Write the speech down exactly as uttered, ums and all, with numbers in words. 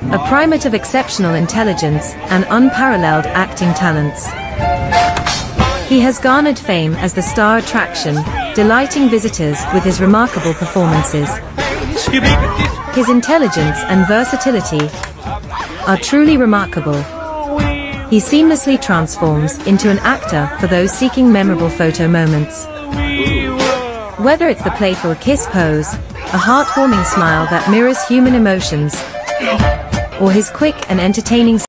a primate of exceptional intelligence and unparalleled acting talents. He has garnered fame as the star attraction, delighting visitors with his remarkable performances. His intelligence and versatility are truly remarkable. He seamlessly transforms into an actor for those seeking memorable photo moments. Whether it's the playful kiss pose, a heartwarming smile that mirrors human emotions, or his quick and entertaining